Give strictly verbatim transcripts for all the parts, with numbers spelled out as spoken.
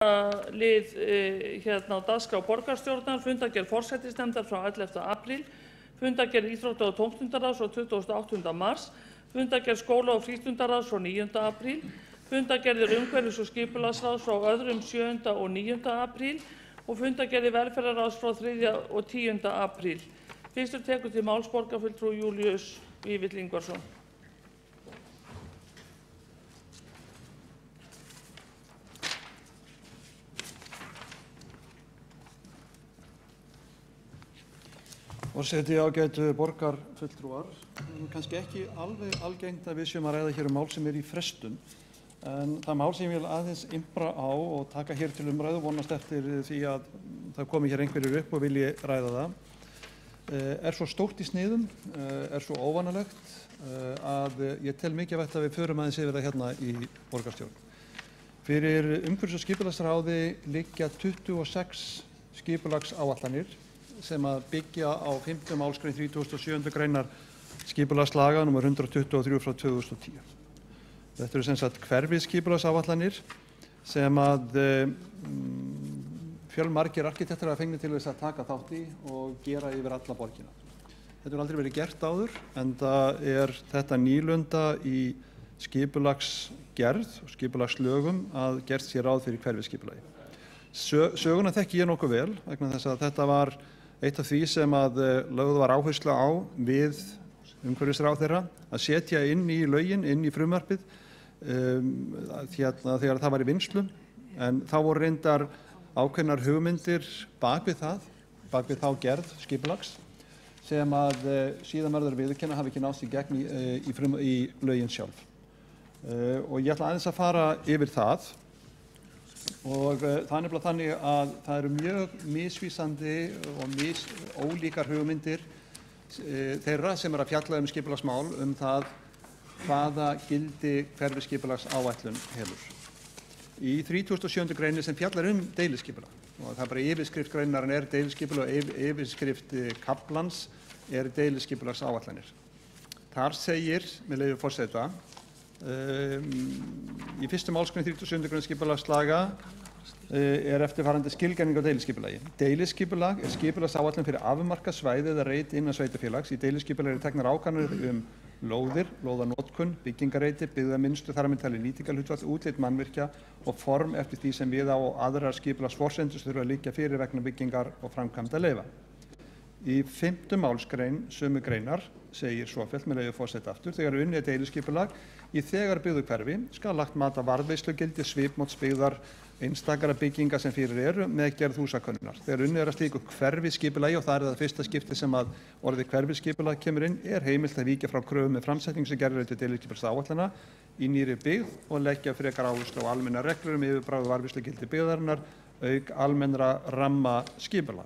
lið hérna á dagskrá borgarstjórnar, fundargerð forsætisnefndar frá ellefta apríl, fundargerð íþrótta- og tómstundaráðs frá tuttugasta og áttunda mars, fundargerð skóla- og frístundaráðs frá níunda apríl, fundargerðir umhverfis- og skipulagsráðs frá öðrum sjöunda og níunda apríl og fundargerðir velferðarráðs frá þriðja og tíunda apríl. Fyrstur tekur til máls borgarfulltrúi Júlíus Vífill Ingvarsson. Forseti, ágætu borgarfulltrúar, kannski ekki alveg algengt að við séum að ræða hér um mál sem er í frestun, en það mál sem ég vil aðeins impra á og taka hér til umræðu, vonast eftir því að það komi hér einhverjir upp og vilji ræða það, er svo stórt í sniðum, er svo óvanalegt að ég tel mikilvægt að við förum aðeins yfir það hérna í borgarstjórn. Fyrir umhverfis- og skipulagsráði liggja tuttugu og sex skipulagsáætlanir sem að byggja á fimmtu málsgrein þrítugasta og sjöundu greinar skipulagslaga númer hundrað tuttugu og þrjú frá tvö þúsund og tíu. Þetta eru sem sagt hverfisskipulagsáætlanir sem að um, fjölmargir arkitektar hafa fengið til þess að taka þátt í og gera yfir alla borgina. Þetta hefur aldrei verið gert áður, en það er þetta nýlunda í skipulagsgerð og skipulagslögum að gert sér ráð fyrir hverfisskipulagi. Söguna þekki ég nokkuð vel vegna þess að þetta var eitt af því sem að lögð var áhersla á við umhverfisráðherra að setja inn í lögin, inn í frumvarpið um, hérna, þegar það var í vinnslu, en þá voru reyndar ákveðnar hugmyndir bak við það, bak við þá gerð skipulags sem að uh, síðan verður viðurkenna hafi ekki nást í gegn í, uh, í, frum, í lögin sjálf. Uh, og ég ætla aðeins að fara yfir það. Og uh, það er nefnilega þannig að það eru mjög misvísandi og mis, ólíkar hugmyndir uh, þeirra sem er að fjalla um skipulagsmál um það hvaða gildi hverfisskipulagsáætlun hefur. Í þrítugasta og sjöundu greinin sem fjallar um deiliskipulag, og það er bara yfirskrift greinarinnar er deiliskipulag og yfir, yfirskrift kaflans er deiliskipulagsáætlanir. Þar segir, með leyfi forseta, Um, í fyrstu málsgrein þrítugasta og sjöundu grein skipulagslaga uh, er eftirfarandi skilgreining á deiliskipulagi. Deiliskipulag er skipulagsáætlun fyrir afmarkað svæði eða reiti innan sveitarfélags. Í deiliskipulagi eru teknar ákvarðanir um lóðir, lóðanotkun, byggingareiti, byggðamynstur, þar að með talið nýtingarhlutfall, útlit mannvirkja og form eftir því sem við á og aðrar skipulagsforsendur sem þurfa að liggja fyrir vegna byggingar og framkvæmda leyfa. Í fimmtu málsgrein sömu greinar segir svofellt, með leyfi forseta aftur, þegar unnið er deiliskipulag í þegar byggðu hverfi skal lagt mat að varðveislugildi, svipmóts byggðar, einstakara bygginga sem fyrir eru með gerð húsakönnunar. Þegar unnið er að slíku hverfisskipulagi, og það er það fyrsta skipti sem að orðið hverfisskipulag kemur inn, er heimilt að víkja frá kröfum með framsetning sem gerður til deiliskipulagsáætlana í nýrri byggð og leggja frekar áherslu á almennar reglur um yfirbragð og varðveislugildi byggðarinnar auk almennra ramma skipulaga.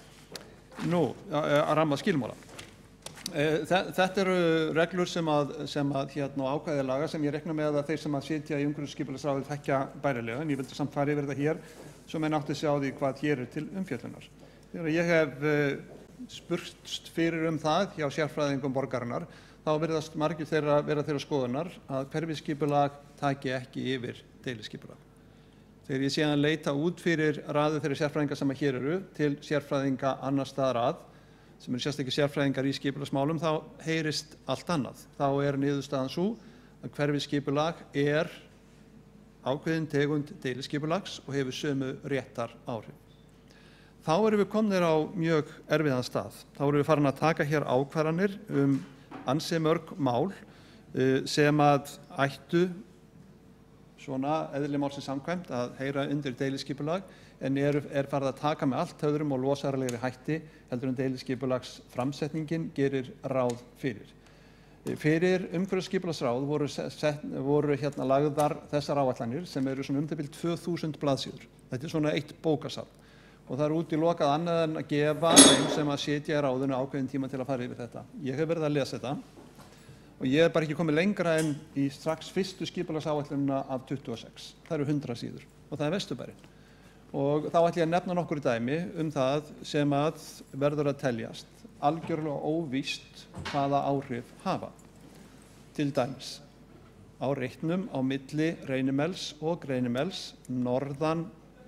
Nú, að ramma skilmála. Þetta eru reglur sem að, sem að hérna á ákvæði laga sem ég rekna með að þeir sem að sitja í umhverfisskipulagsráði þekkja bærilega, en ég vildi samt fara yfir þetta hér svo menn átti sig á því hvað hér er til umfjöllunar. Þegar ég hef spurst fyrir um það hjá sérfræðingum borgarinnar, þá virðast margir þeirra vera þeirra skoðunar að hverfisskipulag taki ekki yfir deiliskipulag. Þegar ég síðan leita út fyrir raðu þeirra sérfræðinga sem hér eru til sérfræðinga annar staðar að, sem eru sérstaklega sérfræðingar í skipulagsmálum, þá heyrist allt annað. Þá er niðurstaðan sú að hverfisskipulag er ákveðin tegund deiliskipulags og hefur sömu réttar áhrif. Þá erum við komnir á mjög erfiðan stað. Þá erum við farin að taka hér ákvarðanir um ansi mörg mál sem að ættu svona eðli málsins samkvæmt að heyra undir deiliskipulag, en er, er farið að taka með allt öðrum og losaralegri hætti heldur en deiliskipulags framsetningin gerir ráð fyrir. Fyrir umhverfisskipulagsráð voru, set, voru hérna lagðar þessar áætlanir sem eru svona um það bil tvö þúsund blaðsíður. Þetta er svona eitt bókasafn og það er útilokað annað en að gefa þeim sem að sitja í ráðinu ákveðin tíma til að fara yfir þetta. Ég hef verið að lesa þetta og ég hef bara ekki komið lengra en í strax fyrstu skipulagsáætlunina af tuttugu og sex. Það eru hundrað síður og það er Vesturbærinn. Og þá ætla ég að nefna nokkur dæmi um það sem að verður að teljast algjörlega óvíst hvaða áhrif hafa. Til dæmis á reitnum á milli Reynimels og Greinimels norðan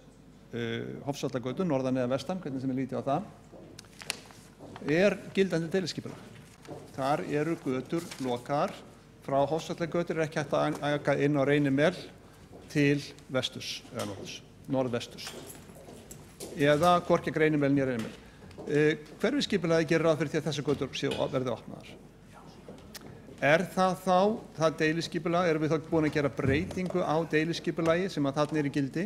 uh, Hofsvallagötu, norðan eða vestan, hvernig sem við lítið á það, er gildandi deiliskipulag. Þar eru götur lokaðar, frá Hofsvallagötu er ekki hægt að aka inn á Reynimel til vesturs, eða norðurs, norðvesturs, eða hvorki Reynimel né Reynimel. Uh, Hverfisskipulagið gerir ráð fyrir því að þessi götur séu verði opnaðar. Er það þá, það deiliskipulag, erum við þá búin að gera breytingu á deiliskipulagi sem að þarna er í gildi?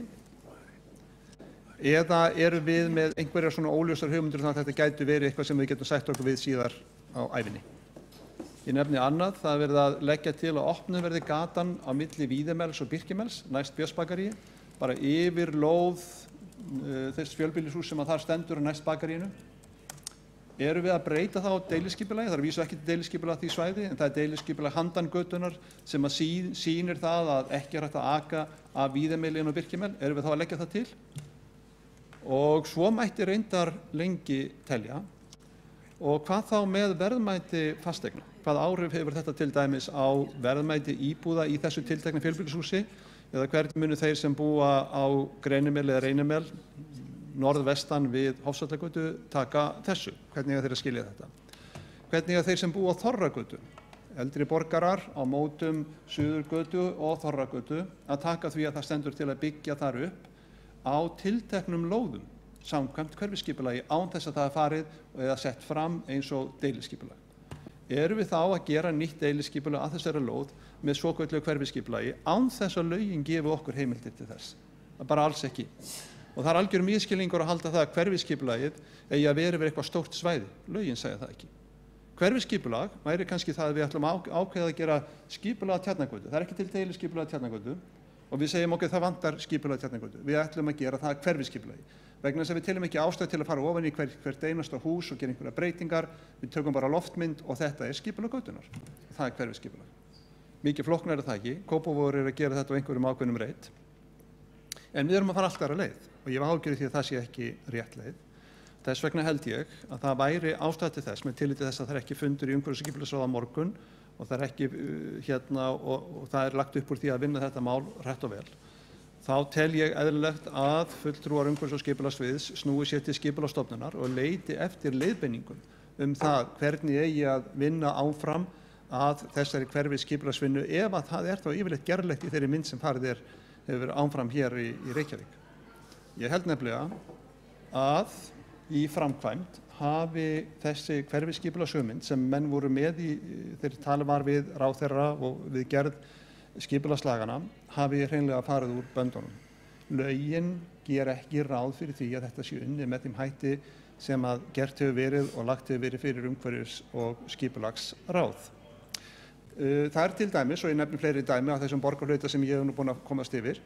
Eða erum við með einhverjar svona óljósar hugmyndir um að þetta gætu verið eitthvað sem við getum sætt okkur við síðar á ævinni? Ég nefni annað, það er verið að leggja til að opnuð verði gatan á milli Víðimels og Birkimels, næst Björnsbakaríi, bara yfir lóð uh, þess fjölbýlishúss sem að þar stendur og næst bakaríinu. Erum við að breyta þá deiliskipulagi? Það er vísu ekki deiliskipulag því svæði, en það er deiliskipulag handan götunnar sem að sí, sýnir það að ekki er hægt að aka af Víðimelinn og Birkimel. Erum við þá að leggja það til? Og svo mætti reyndar lengi telja. Og hvað þá með verðmæti fasteigna? Hvað áhrif hefur þetta til dæmis á verðmæti íbúða í þessu tiltekna fjölbýlishúsi? Eða hvernig munu þeir sem búa á Greinimel eða Reynimel norðvestan við Hofsvallagötu taka þessu? Hvernig er þeir að skilja þetta? Hvernig er þeir sem búa á Þorragötu, eldri borgarar á mótum Suðurgötu og Þorragötu, að taka því að það stendur til að byggja þar upp á tilteknum lóðum samkvæmt hverfisskipulagi án þess að það er farið eða sett fram eins og deiliskipulag? Erum við þá að gera nýtt deiliskipulag að þessari lóð með svokölluðu hverfisskipulagi án þess að lögin gefi okkur heimildir til þess? Bara alls ekki. Og það er algjör misskilningur að halda það að hverfisskipulagið eigi að vera yfir eitthvað stórt svæði. Lögin segja það ekki. Hverfisskipulag væri kannski það að við ætlum að ákveða að gera skipulag að Tjarnargötu. Það er ekki til deiliskipulag að Tjarnargötu og við segjum okkur það vantar skipulag að Tjarnargötu. Við ætlum að gera það hverfisskipulagi. Vegna þess að við telum ekki ástæðu til að fara ofan í hver, hvert einasta hús og gera einhverja breytingar. Við tökum bara loftmynd og þetta er skipulag götunnar. Það er hverfisskipulag. Mikið flóknara er það ekki. Kópavogur er að gera þetta á einhverjum ákveðnum reit. En við erum að fara allt aðra leið og ég var ágjörð því að það sé ekki rétt leið. Þess vegna held ég að það væri ástæða til þess með tilliti þess að það er ekki fundur í umhverfis- og skipulagsráði á morgun og það er ekki uh, hérna og, og það er lagt upp úr því að vinna þetta mál rétt og vel. Þá tel ég eðlilegt að fulltrúar umhverfis- og skipulagssviðs snúi sér til Skipulagsstofnunar og leiti eftir leiðbeiningum um það hvernig eigi að vinna áfram að þessari hverfisskipulagsvinnu ef að það er þá yfirleitt gerlegt í þeirri mynd sem farið er hefur áfram hér í, í Reykjavík. Ég held nefnilega að í framkvæmd hafi þessi hverfisskipulagshugmynd sem menn voru með í þegar talað var við ráðherra og við gerð skipulagslagana hafi hreinlega farið úr böndunum. Lögin ger ekki ráð fyrir því að þetta sé unnið með þeim hætti sem að gert hefur verið og lagt hefur verið fyrir umhverfis- og skipulagsráð. Það er til dæmis, og ég nefnir fleiri dæmi af þessum borgarhluta sem ég hef nú búin að komast yfir.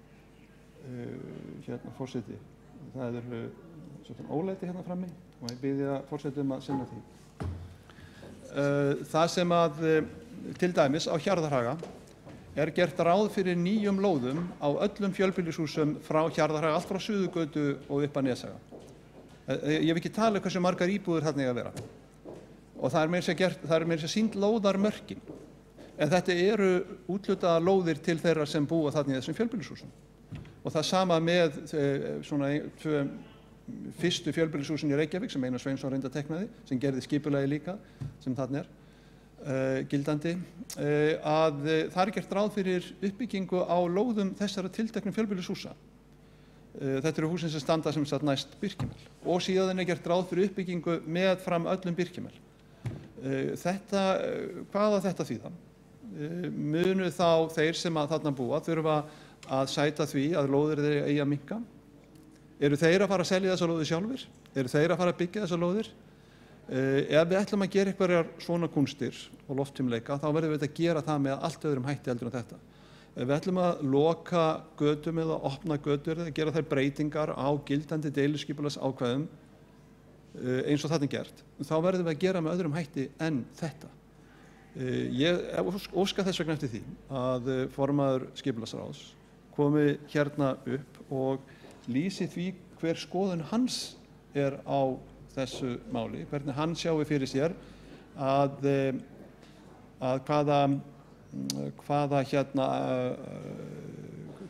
Hérna forseti, það er uh, ólæti hérna frammi og ég bið að forseti um að sinna því. Uh, það sem að uh, til dæmis á Hjarðarhaga er gert ráð fyrir nýjum lóðum á öllum fjölbýlishúsum frá Hjarðarhaga, allt frá Suðurgötu og upp að Neshaga. Uh, ég hef ekki talið hversu margar íbúðir þarna eiga að vera. Og það er meira að gert, það er meira að sýnd lóðarmörkin. En þetta eru úthlutaðar lóðir til þeirra sem búa þarna í þessum fjölbýlishúsum. Og það sama með svona tvö fyrstu fjölbýlishúsin í Reykjavík sem Einar Sveinsson reyndi að teiknaði, sem gerði skipulagi líka, sem þarna er uh, gildandi, uh, að uh, það er gert ráð fyrir uppbyggingu á lóðum þessara tilteknum fjölbýlishúsa. Uh, þetta eru húsin sem standa sem sagt næst Birkimel. Og síðan er gert ráð fyrir uppbyggingu með fram öllum Birkimel. Uh, þetta, uh, hvað að þetta þýða? Uh, munu þá þeir sem að þarna búa þurfa að sæta því að lóðir þeir eigi að minnka? Eru þeir að fara að selja þessar lóðir sjálfir? Eru þeir að fara að byggja þessar lóðir? Uh, ef við ætlum að gera einhverjar svona kúnstir og loftímleika þá verðum við að gera það með allt öðrum hætti heldur en þetta. Ef við ætlum að loka götum eða opna götur eða gera þær breytingar á gildandi deiliskipulagsákvæðum uh, eins og þetta er gert, þá verðum við að gera með öðrum hætti en þetta. Uh, ég óska þess vegna eftir því að uh, formaður skipulagsráðs komi hérna upp og lýsi því hver skoðun hans er á þessu máli, hvernig hann sjái fyrir sér að, að hvaða, hvaða hérna,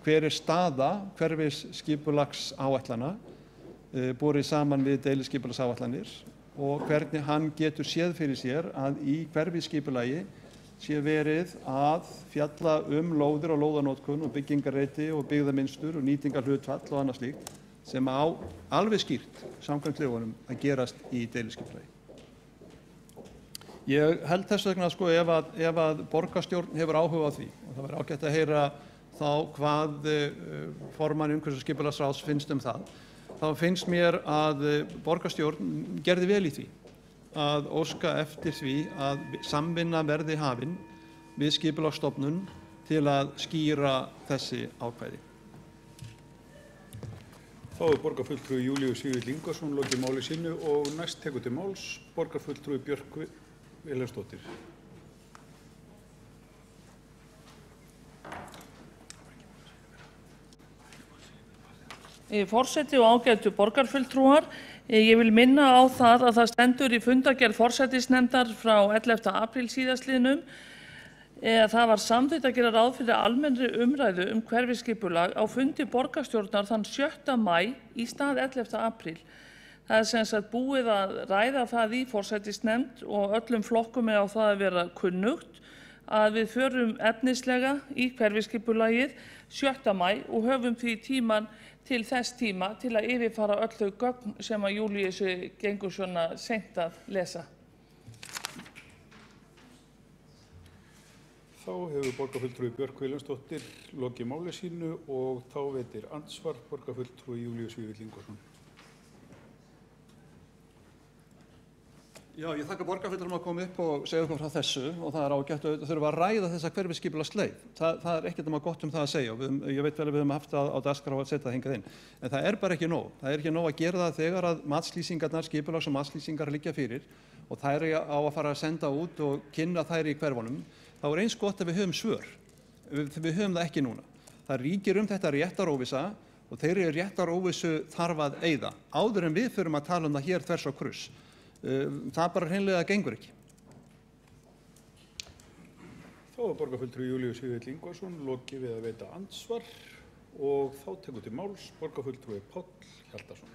hver er staða hverfisskipulagsáætlana uh, borið saman við deiliskipulagsáætlanir og hvernig hann getur séð fyrir sér að í hverfisskipulagi sé verið að fjalla um lóðir og lóðanotkun og byggingarreiti og byggðamynstur og nýtingarhlutfall og annað slíkt sem á alveg skýrt samkvæmt lögunum að gerast í deiliskipulagi. Ég held þess vegna sko ef að, ef að borgarstjórn hefur áhuga á því og það verður ágætt að heyra þá hvað formann umhverfis- og skipulagsráðs finnst um það, þá finnst mér að borgarstjórn gerði vel í því að óska eftir því að samvinna verði hafin við skipulagsstofnun til að skýra þessi ákvæði. Þá er borgarfulltrúi Júlíus Vífill Ingvarsson lokið máli sínu og næst tekur til máls borgarfulltrúi Björk Vilhelmsdóttir. Forseti og ágætu borgarfulltrúar, ég vil minna á það að það stendur í fundargerð forsætisnefndar frá ellefta apríl síðastliðnum að það var samþykkt að gera ráð fyrir almennri umræðu um hverfisskipulag á fundi borgarstjórnar þann sjötta maí í stað ellefta apríl. Það er sem sagt búið að ræða það í forsætisnefnd og öllum flokkum er á það að vera kunnugt að við förum efnislega í hverfisskipulagið sjötta maí og höfum því tíman til þess tíma til að yfirfara öll þau gögn sem að Júlíusi gengur svona seint að lesa. Þá hefur borgarfulltrúi Björk Vilhelmsdóttir lokið máli sínu og þá veitir andsvar borgarfulltrúi Júlíus Vífill Ingvarsson. Já, ég þakka borgarfulltrúum að koma upp og segja okkur frá þessu og það er ágætt að þurfa að ræða þessa hverfisskipulagsleið. Það, það er ekkert um að gott um það að segja og við, ég veit vel að við höfum haft það á dagskrá að setja það hingað inn. En það er bara ekki nóg. Það er ekki nóg að gera það þegar að matslýsingarnar, skipulags- og matslýsingar liggja fyrir og þær á að fara að senda út og kynna þær í hverfunum. Þá er eins gott að við höfum svör. Við, við höfum það ekki núna. Það ríkir um þetta réttaróvissa og þeirri réttaróvissu þarf að eyða. Áður en við förum að tala um það hér þvers og kruss. Það bara hreinlega gengur ekki. Þá er borgarfulltrúi Júlíus Vífill Ingvarsson lokið við að veita andsvar og þá tekur til máls borgarfulltrúi Páll Hjaltason.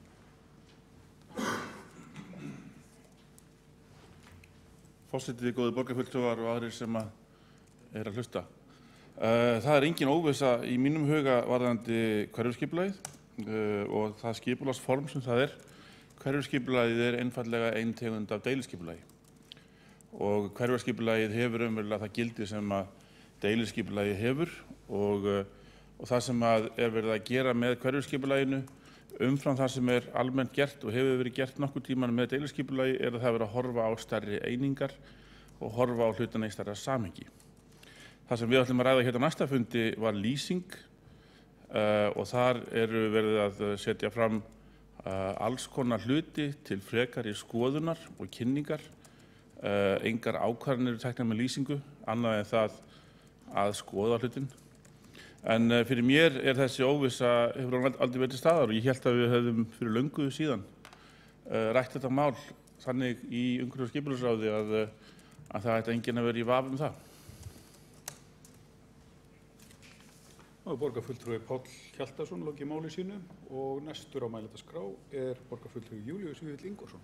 Forseti, góðir borgarfulltrúar og aðrir sem að er að hlusta. Það er engin óvissa í mínum huga varðandi hverfisskipulagið og það skipulagsform sem það er. Hverfisskipulagið er einfaldlega ein tegund af deiliskipulagi og hverfisskipulagið hefur umverulega það gildi sem að deiliskipulagið hefur og, og það sem að er verið að gera með hverfisskipulaginu umfram það sem er almennt gert og hefur verið gert nokkuð tíman með deiliskipulagi er að það verið að horfa á stærri einingar og horfa á hlutana í stærra samhengi. Það sem við ætlum að ræða hérna á næsta fundi var lýsing uh, og þar eru verið að setja fram Uh, alls konar hluti til frekari skoðunar og kynningar, uh, engar ákvarðanir eru teknar með lýsingu, annað en það að skoða hlutin. En uh, fyrir mér er þessi óvissa hefur hann aldrei verið til staðar og ég held að við höfum fyrir löngu síðan uh, rætt þetta mál þannig í umhverfis- og skipulagsráði að, að það ætti enginn að vera í vafa um það. Þá er borgarfulltrúi Páll Hjaltason lokið máli sínu og næstur á mælendaskrá er borgarfulltrúi Júlíus Vífill Ingvarsson.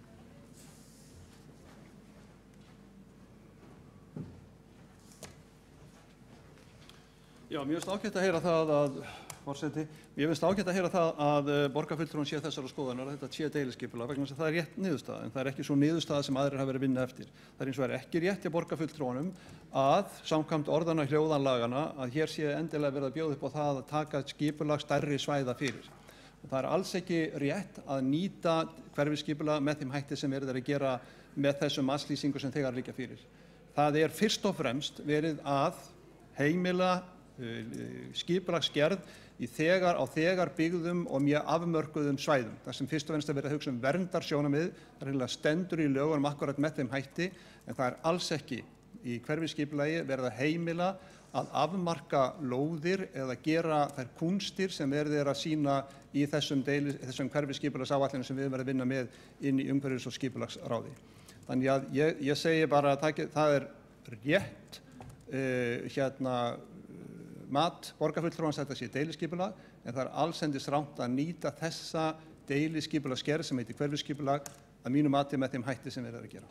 Já, mér finnst ágætt að heyra það að, forseti, mér finnst ágætt að heyra það að borgarfulltrúin sé þessara skoðunar að þetta sé deiliskipulag vegna þess að það er rétt niðurstaða en það er ekki svo niðurstaða sem aðrir hafa verið að vinna eftir. Það er eins og er ekki rétt hjá borgarfulltrúanum að samkvæmt orðana hljóðanlagana að hér sé endilega verið að bjóða upp á það að taka skipulag stærri svæða fyrir. Og það er alls ekki rétt að nýta hverfisskipulag með þeim hætti sem verið er að gera með þessum matslýsingu sem þegar liggja fyrir. Það er fyrst og fremst verið að heimila skipulagsgerð í þegar á þegar byggðum og mjög afmörkuðum svæðum. Það sem fyrst og fremst er verið að hugsa um verndarsjónarmið, það er eiginlega stendur í lögunum akkurat með þeim hætti, en það er alls ekki í hverfisskipulagi verið að heimila að afmarka lóðir eða gera þær kúnstir sem verið er að sýna í þessum, þessum hverfisskipulagsáætlunum sem við verðum að vinna með inn í umhverfis- og skipulagsráði. Þannig að ég, ég segi bara að það, það er rétt uh, hérna mat borgarfulltrúans þetta sé deiliskipulag, en það er allsendis rangt að nýta þessa deiliskipulagsgerð sem heitir hverfisskipulag að mínu mati með þeim hætti sem verið er að gera.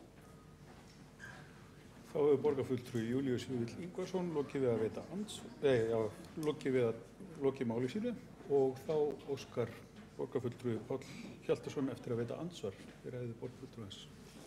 Þá hefur borgarfulltrúi Júlíus Vífill Ingvarsson lokið við að veita andsvar, nei, já, lokið við að lokið máli sínu og þá óskar borgarfulltrúi Páll Hjaltason eftir að veita andsvar fyrir ræðu borgarfulltrúans.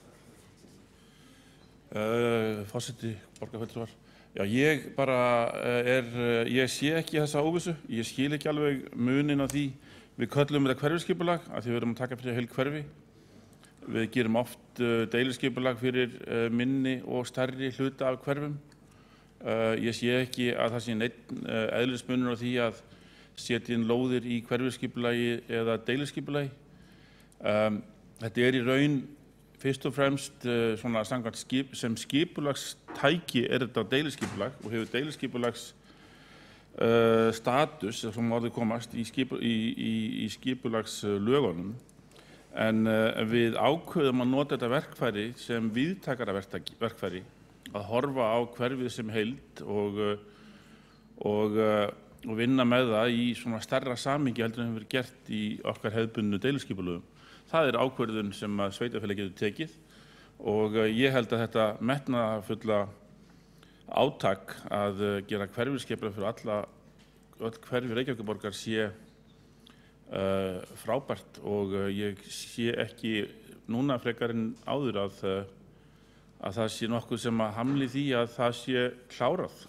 Uh, Forseti, borgarfulltrúar. Já, ég bara er, ég sé ekki þessa óvissu, ég skil ekki alveg munin á því. Við köllum þetta hverfiskipulag af því við erum að taka fyrir heil hverfi. Við gerum oft uh, deiliskipulag fyrir uh, minni og stærri hluta af hverfum. Uh, ég sé ekki að það sé neinn uh, eðlismunur á því að setja inn lóðir í hverfiskipulagi eða deiliskipulagi. Um, þetta er í raun fyrst og fremst uh, svona samkvæmt skip, sem skipulagstæki er þetta deiliskipulag og hefur deiliskipulags uh, status sem orðið komast í, skipu, í, í, í skipulagslögunum. En uh, við ákveðum að nota þetta verkfæri sem víðtækara verkfæri, að horfa á hverfið sem heild og, og, og vinna með það í svona stærra samhengi heldur en hefur verið gert í okkar hefðbundnu deiliskipulögum. Það er ákvörðun sem að sveitarfélag getur tekið og ég held að þetta metnaðarfulla átak að gera hverfisskipulag fyrir alla öll hverfi Reykjavíkurborgar sé Uh, frábært og uh, ég sé ekki núna frekar en áður að, uh, að það sé nokkuð sem að hamli því að það sé klárað.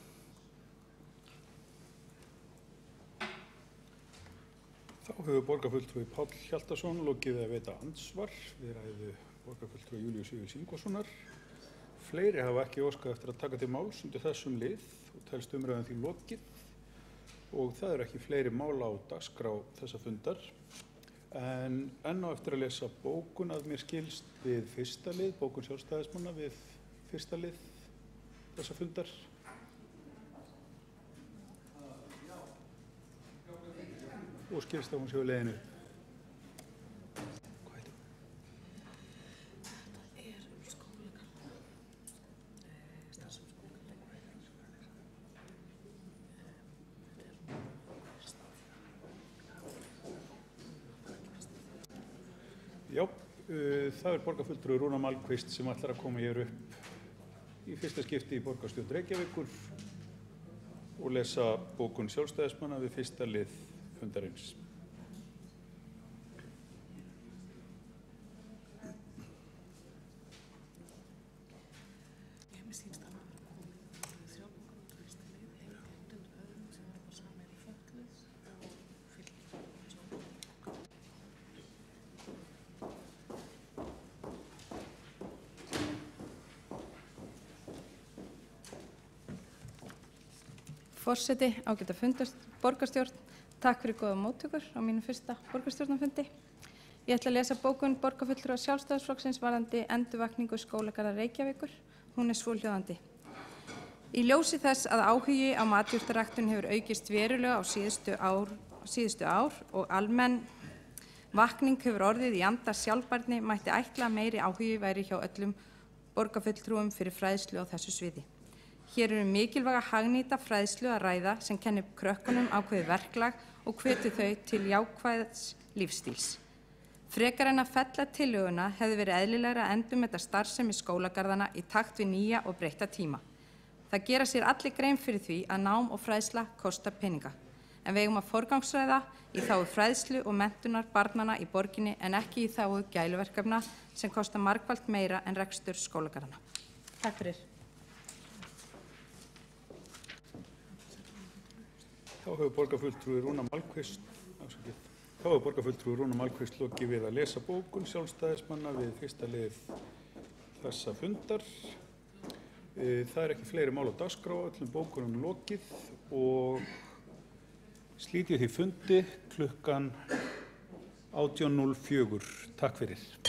Þá hefur borgarfulltrúi Páll Hjaltason lokið að veita andsvar við ræðu borgarfulltrúi Júlíus Vífils Ingvarssonar. Fleiri hafa ekki óskað eftir að taka til máls undir þessum lið og telst umræðan því lokið. Og það eru ekki fleiri mála á dagskrá þessa fundar. En enn á eftir að lesa bókun að mér skilst við fyrsta lið, bókun sjálfstæðismanna við fyrsta lið þessa fundar. Og skilst að hún séu leiðinu. Já, uh, það er borgarfulltrúi Rúnar Malmquist sem ætlar að koma hér upp í fyrsta skipti í borgarstjórn Reykjavíkur og lesa bókun sjálfstæðismanna við fyrsta lið fundarins. Forseti, ágæta borgarstjórn, takk fyrir góða móttökur á mínu fyrsta borgarstjórnarfundi. Ég ætla að lesa bókun borgarfulltrúa Sjálfstæðisflokksins varðandi endurvakningu skólagarða Reykjavíkur. Hún er svohljóðandi. Í ljósi þess að áhugi á matjurtaræktun hefur aukist verulega á síðustu ár, síðustu ár og almenn vakning hefur orðið í anda sjálfbærni mætti ætla að meiri áhugi væri hjá öllum borgarfulltrúum fyrir fræðslu á þessu sviði. Hér eru mikilvæga hagnýta fræðslu að ræða sem kennir krökkunum ákveðið verklag og hvetur þau til jákvæðs lífstíls. Frekar en að fella tillöguna hefði verið eðlilegra að endurmeta starfsemi skólagarðana í takt við nýja og breytta tíma. Það gera sér allir grein fyrir því að nám og fræðsla kostar peninga. En við eigum að forgangsræða í þágu fræðslu og menntunar barnanna í borginni en ekki í þágu gæluverkefna sem kostar margfalt meira en rekstur skólagarðana. Takk fyrir. Þá hefur borgarfulltrúi Rúnar Malmquist, þá hefur borgarfulltrúi Rúnar Malmquist lokið við að lesa bókun sjálfstæðismanna við fyrsta lið þessa fundar. Það er ekki fleiri mál á dagskrá, öllum bókunum lokið og slít ég því fundi klukkan átján núll fjögur. Takk fyrir.